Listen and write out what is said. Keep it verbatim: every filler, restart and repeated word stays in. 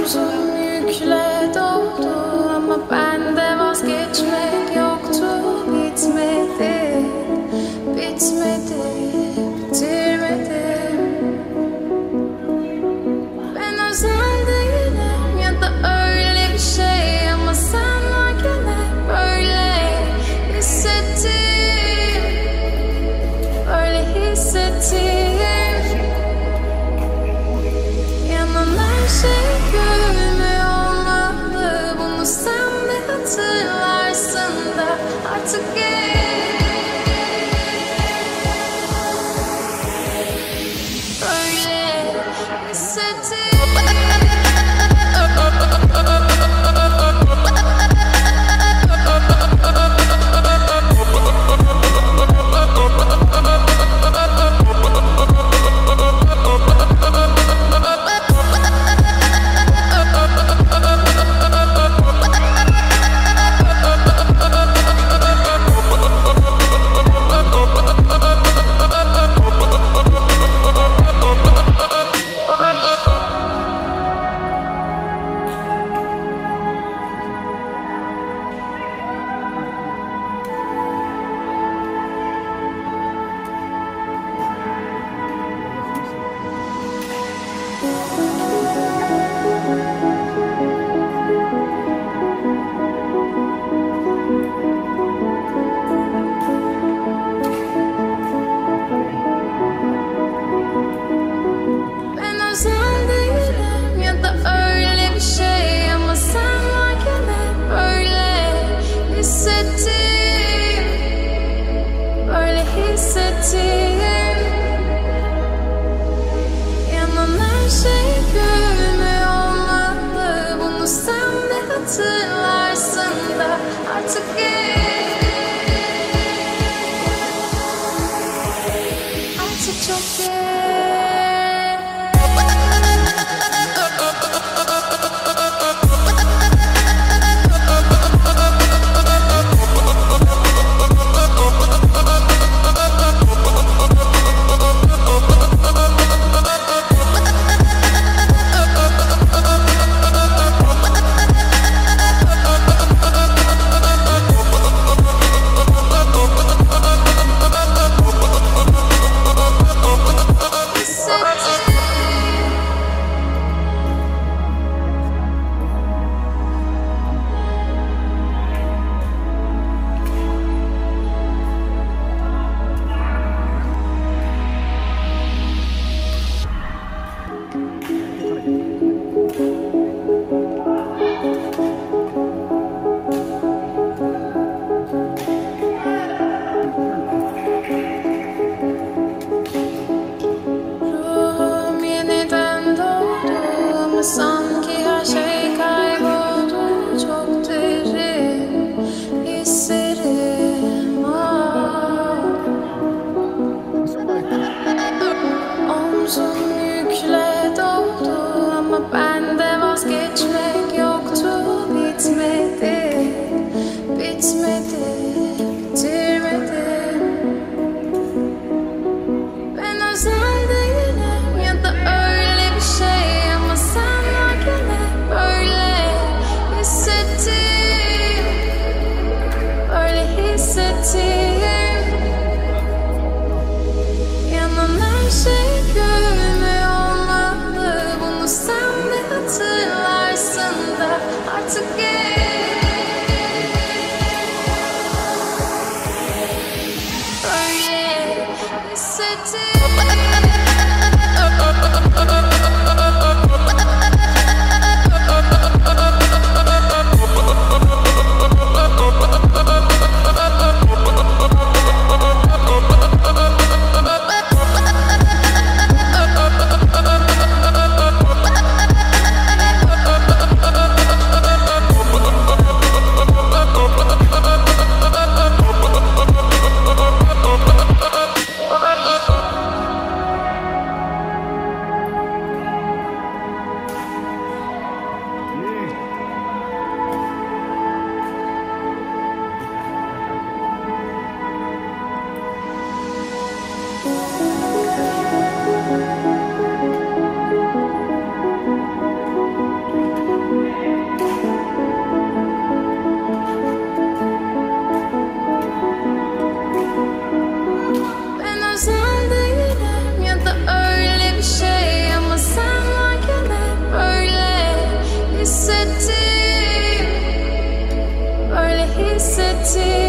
Omzum yükle doldu ama bende vazgeçmek yoktu. Bitmedi, bitmedi, bitirmedim. Ben özel değilim ya da öyle bir şey, ama sen varken hep böyle hissettim, böyle hissettim. Yanan her şey gülme olmalı, bunu sen de hatırlarsın da artık gel. Böyle hissettim. Hatırlarsın da artık gel. Artık çok gel. Sanki her şey kayboldu, çok derin hislerim. Ah. Omzum yükle doldu ama bende vazgeçmek yoktu. Bitmedi, bitmedi, bitirmedim. Ben özel değilim ya da öyle bir şey, ama sen böyle hissettim, böyle hissettim. Yanan her şey gülme olmalı, bunu sen de hatırlarsın da artık gel. Böyle hissettim. city.